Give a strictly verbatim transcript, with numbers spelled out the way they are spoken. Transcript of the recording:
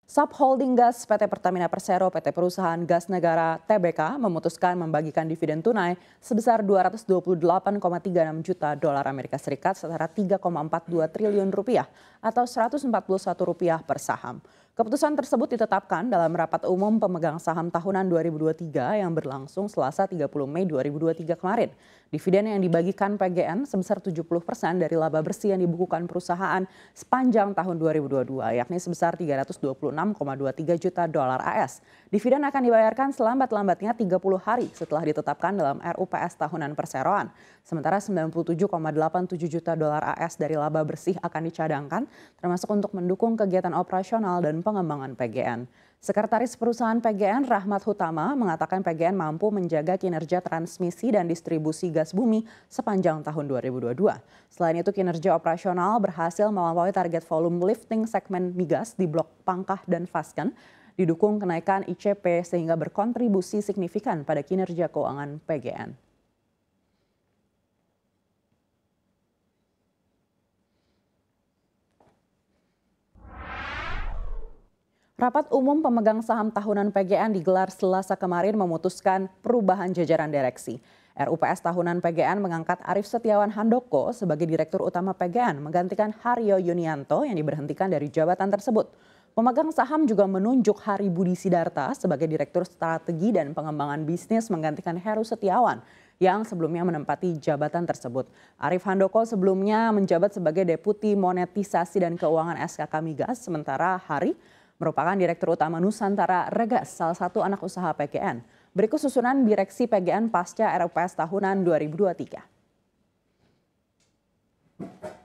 Subholding Gas P T Pertamina Persero P T Perusahaan Gas Negara T B K memutuskan membagikan dividen tunai sebesar dua ratus dua puluh delapan koma tiga enam juta dolar Amerika Serikat setara tiga koma empat dua triliun rupiah atau seratus empat puluh satu rupiah per saham. Keputusan tersebut ditetapkan dalam rapat umum pemegang saham tahunan dua ribu dua puluh tiga yang berlangsung Selasa tiga puluh Mei dua ribu dua puluh tiga kemarin. Dividen yang dibagikan P G N sebesar tujuh puluh persen dari laba bersih yang dibukukan perusahaan sepanjang tahun dua ribu dua puluh dua, yakni sebesar tiga ratus dua puluh enam koma dua tiga juta dolar A S. Dividen akan dibayarkan selambat-lambatnya tiga puluh hari setelah ditetapkan dalam R U P S tahunan perseroan. Sementara sembilan puluh tujuh koma delapan tujuh juta dolar A S dari laba bersih akan dicadangkan, termasuk untuk mendukung kegiatan operasional dan pengembangan P G N. Sekretaris Perusahaan P G N Rahmat Hutama mengatakan P G N mampu menjaga kinerja transmisi dan distribusi gas bumi sepanjang tahun dua ribu dua puluh dua. Selain itu kinerja operasional berhasil melampaui target volume lifting segmen migas di Blok Pangkah dan Fasken, didukung kenaikan I C P sehingga berkontribusi signifikan pada kinerja keuangan P G N. Rapat umum pemegang saham tahunan P G N digelar Selasa kemarin memutuskan perubahan jajaran direksi. R U P S tahunan P G N mengangkat Arief Setiawan Handoko sebagai Direktur Utama P G N menggantikan Haryo Yunianto yang diberhentikan dari jabatan tersebut. Pemegang saham juga menunjuk Hari Budi Sidarta sebagai Direktur Strategi dan Pengembangan Bisnis menggantikan Heru Setiawan yang sebelumnya menempati jabatan tersebut. Arief Handoko sebelumnya menjabat sebagai Deputi Monetisasi dan Keuangan S K K Migas, sementara Hari merupakan Direktur Utama Nusantara Regas, salah satu anak usaha P G N. Berikut susunan direksi P G N pasca R U P S tahunan dua ribu dua puluh tiga.